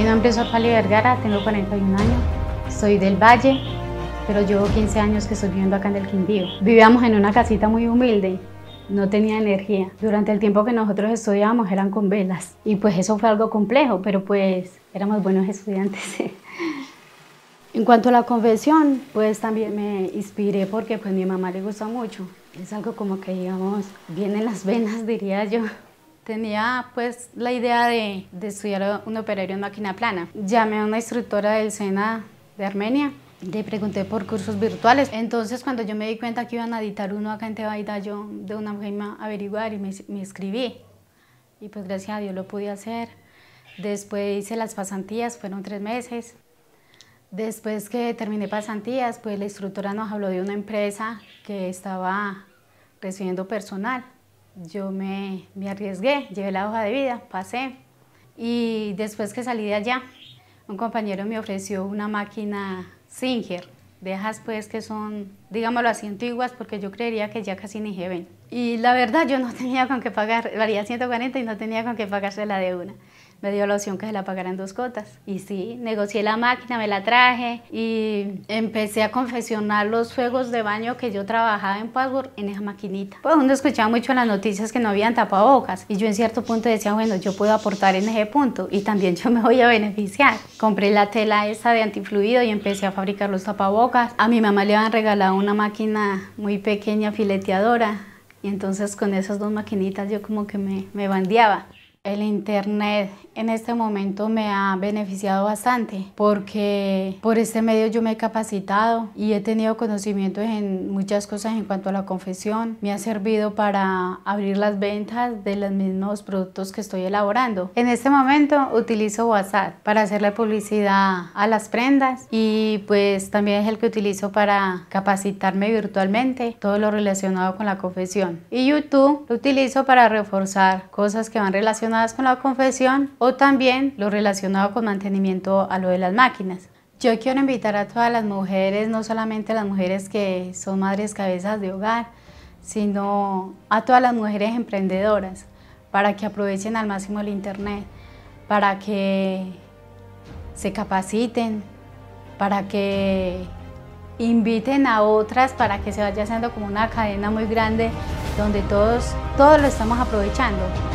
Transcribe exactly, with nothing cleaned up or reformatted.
nombre es Orfali Vergara, tengo cuarenta y un años, soy del Valle, pero llevo quince años que estoy viviendo acá en el Quindío. Vivíamos en una casita muy humilde, no tenía energía. Durante el tiempo que nosotros estudiábamos eran con velas y pues eso fue algo complejo, pero pues éramos buenos estudiantes. En cuanto a la confesión, pues también me inspiré porque pues mi mamá le gusta mucho. Es algo como que digamos, viene en las venas, diría yo. Tenía pues la idea de, de estudiar un operario en máquina plana. Llamé a una instructora del SENA de Armenia, le pregunté por cursos virtuales. Entonces cuando yo me di cuenta que iban a dictar uno acá en Tebaida, yo de una forma averiguar y me, me inscribí. Y pues gracias a Dios lo pude hacer. Después hice las pasantías, fueron tres meses. Después que terminé pasantías, pues la instructora nos habló de una empresa que estaba recibiendo personal. Yo me, me arriesgué, llevé la hoja de vida, pasé. Y después que salí de allá, un compañero me ofreció una máquina Singer, de esas pues que son, digámoslo así, antiguas, porque yo creería que ya casi ni se ven. Y la verdad yo no tenía con qué pagar, valía ciento cuarenta y no tenía con qué pagársela de una. Me dio la opción que se la pagara en dos cuotas. Y sí, negocié la máquina, me la traje y empecé a confeccionar los fuegos de baño que yo trabajaba en Password en esa maquinita. Pues uno escuchaba mucho en las noticias que no habían tapabocas y yo en cierto punto decía, bueno, yo puedo aportar en ese punto y también yo me voy a beneficiar. Compré la tela esa de antifluido y empecé a fabricar los tapabocas. A mi mamá le habían regalado una máquina muy pequeña, fileteadora, y entonces con esas dos maquinitas yo como que me, me bandeaba. El internet en este momento me ha beneficiado bastante porque por este medio yo me he capacitado y he tenido conocimientos en muchas cosas en cuanto a la confección. Me ha servido para abrir las ventas de los mismos productos que estoy elaborando. En este momento utilizo WhatsApp para hacerle publicidad a las prendas y pues también es el que utilizo para capacitarme virtualmente, todo lo relacionado con la confección. Y YouTube lo utilizo para reforzar cosas que van relacionadas con la confección o también lo relacionado con mantenimiento a lo de las máquinas. Yo quiero invitar a todas las mujeres, no solamente a las mujeres que son madres cabezas de hogar, sino a todas las mujeres emprendedoras, para que aprovechen al máximo el internet, para que se capaciten, para que inviten a otras, para que se vaya haciendo como una cadena muy grande donde todos, todos lo estamos aprovechando.